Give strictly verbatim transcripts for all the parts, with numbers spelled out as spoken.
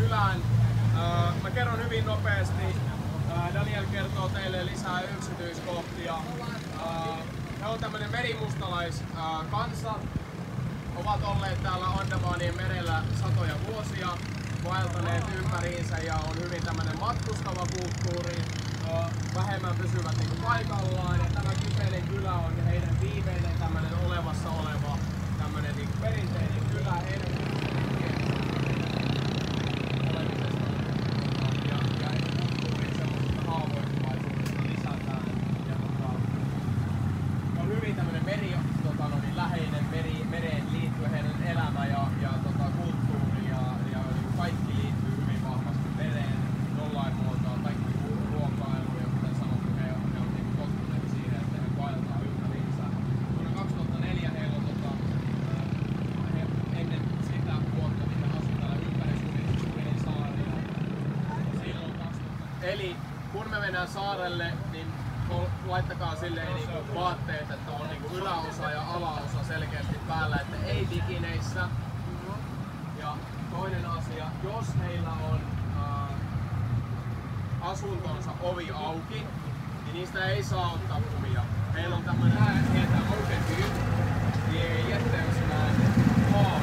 kylään. Mä kerron hyvin nopeasti. Daniel kertoo teille lisää yksityiskohtia. He on tämmönen merimustalais-kansa. Ovat olleet täällä Andamanien merellä satoja vuosia, vaeltaneet ympäriinsä ja on hyvin tämmönen matkustava kulttuuri. Vähemmän pysyvät niinku paikallaan ja tämä kyseinen kylä on heidän viimeinen tämmönen olevassa oleva tämmönen niinku perinteinen kylä heidän ja, ja kulttuurin semmoisesta haavoittuvaisuudesta lisätään ja tota, on hyvin tämmönen meri, tota, no niin, läheinen meri, mereen liittyen heidän elämä ja, ja tota, kulttuuri ja, ja niin kaikki liittyy hyvin vahvasti mereen jollain muotoa, kaikki ruokailu ja kuten sanottu, he, he on niin tottuneet siihen, että he vaeltaa ympäriinsä. Vuonna kaksituhattaneljä heillä on tota, he, ennen sitä vuotta, niin he asuivat täällä ympäri Suvilin saaria. Silloin kaksituhatta. Eli kun me mennään saarelle, niin laittakaa silleen niin kuin vaatteet, että on niin kuin yläosa ja alaosa selkeästi päällä, että ei bikineissä. Ja toinen asia, jos heillä on äh, asuntonsa ovi auki, niin niistä ei saa ottaa kuvia. Meillä on tämmönen heitä open view, niin jätteysmään maa.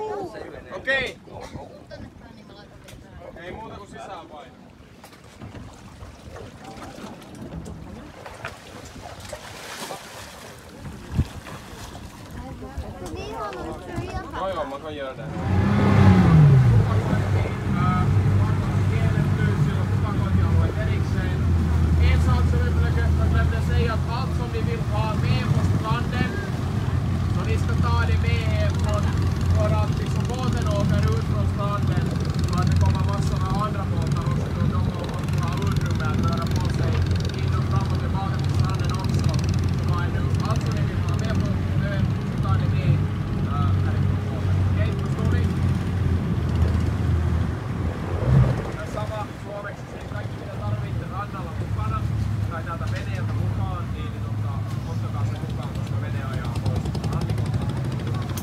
Okei. Ei muuta kuin sisään vain. Joo joo, mä kan göra det. En sak som jag glömde säga att allt som ni vill ha med på stranden, så ni ska ta det med er från, för att liksom båten åker ut från stranden, så att det kommer massor med andra båtar också, så de måste ha utrymme att röra på sig in och fram och tillbaka till stranden också. Så vad är nu allt som ni vill ha med på ön, så tar ni med äh, härifrån båten. Okej, förstår ni? Sama suomeksi, siis kaikki mitä tarvitte rannalla mukana tai täältä veneeltä mukaan, niin ottakaa se mukaan, koska vene ajaa pois rannikolta.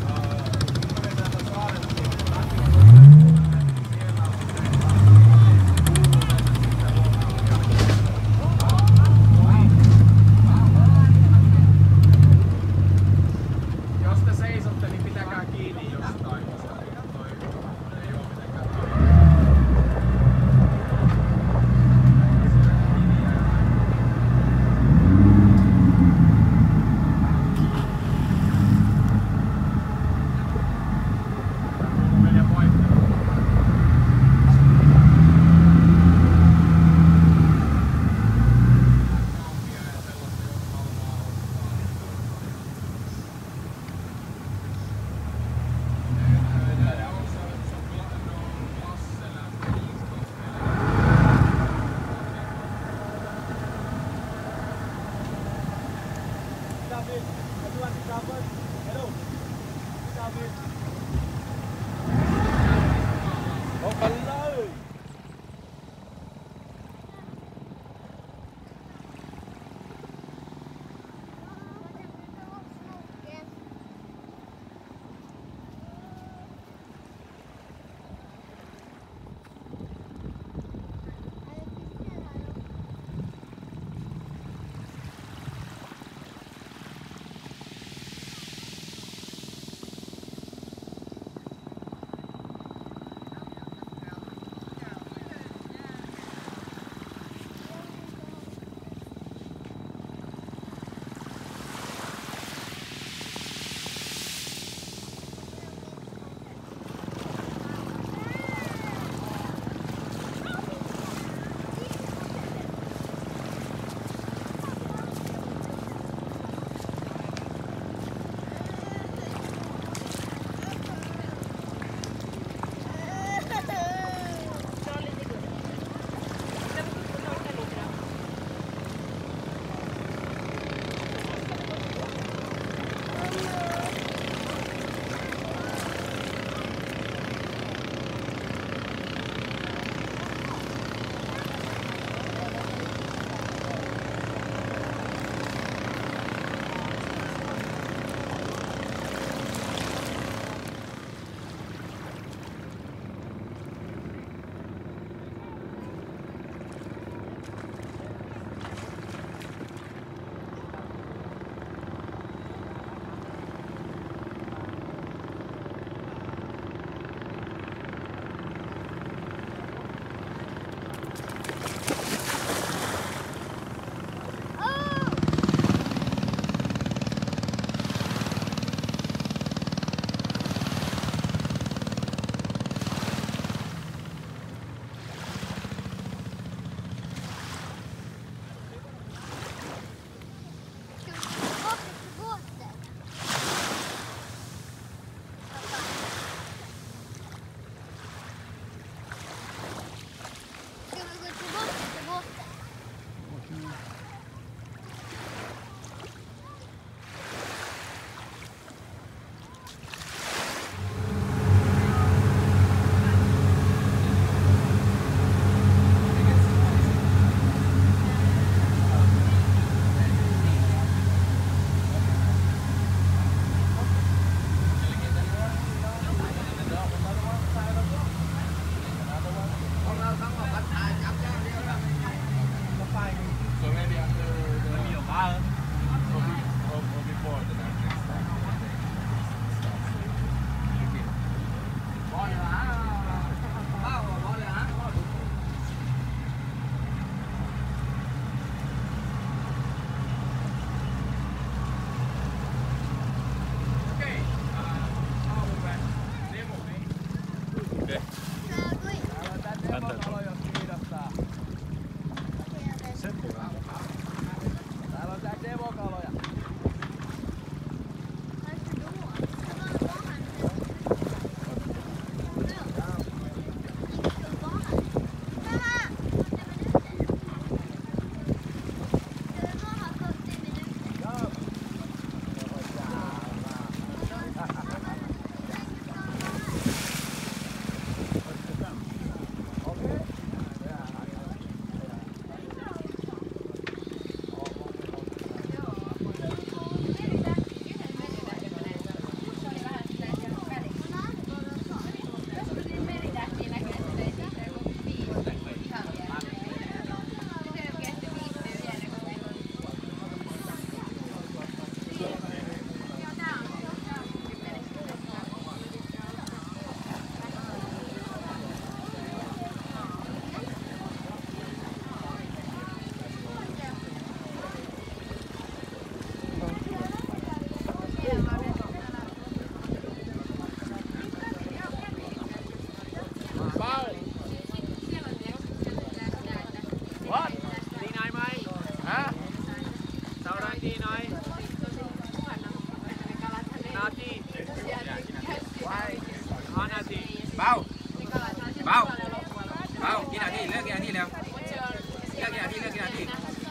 Bao Bao Baoกี่นาทีเลิกกี่นาทีแล้วเลิกกี่นาทีเลิกกี่นาที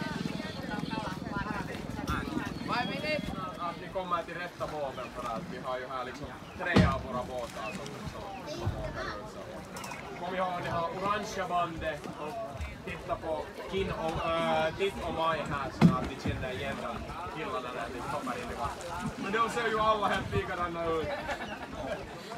Att vi kommer till rätta båten för att vi har ju här liksom tre av våra båtar som, som, som åker ut. Så. Kom ihåg det här orangea bandet och titta på Kin och äh, Titt och Maj här så att ni känner igen de killarna när ni kommer in i vattnet. Men de ser ju alla helt likadana ut.